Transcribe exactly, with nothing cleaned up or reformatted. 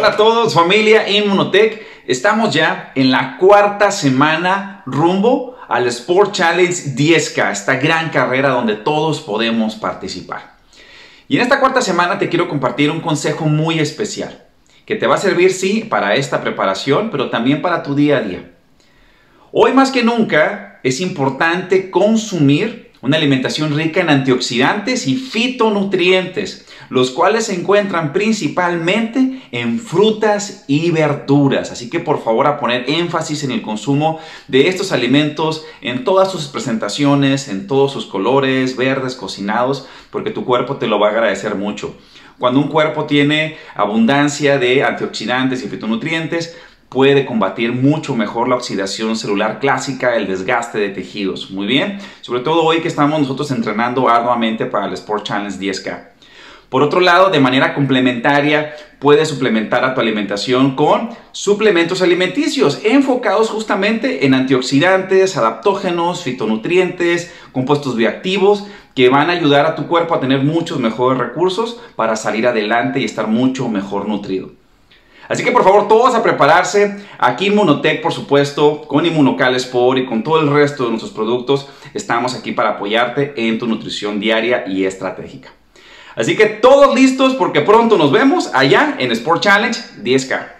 Hola a todos, familia Inmunotech. Estamos ya en la cuarta semana rumbo al Sport Challenge diez K, esta gran carrera donde todos podemos participar. Y en esta cuarta semana te quiero compartir un consejo muy especial que te va a servir, sí, para esta preparación, pero también para tu día a día. Hoy más que nunca es importante consumir una alimentación rica en antioxidantes y fitonutrientes, los cuales se encuentran principalmente en frutas y verduras. Así que por favor a poner énfasis en el consumo de estos alimentos en todas sus presentaciones, en todos sus colores, verdes, cocinados, porque tu cuerpo te lo va a agradecer mucho. Cuando un cuerpo tiene abundancia de antioxidantes y fitonutrientes, puede combatir mucho mejor la oxidación celular clásica, el desgaste de tejidos. Muy bien, sobre todo hoy que estamos nosotros entrenando arduamente para el Sport Challenge diez K. Por otro lado, de manera complementaria, puedes suplementar a tu alimentación con suplementos alimenticios enfocados justamente en antioxidantes, adaptógenos, fitonutrientes, compuestos bioactivos que van a ayudar a tu cuerpo a tener muchos mejores recursos para salir adelante y estar mucho mejor nutrido. Así que por favor todos a prepararse. Aquí Inmunotech, por supuesto, con Inmunocal Sport y con todo el resto de nuestros productos, estamos aquí para apoyarte en tu nutrición diaria y estratégica. Así que todos listos porque pronto nos vemos allá en Sport Challenge diez K.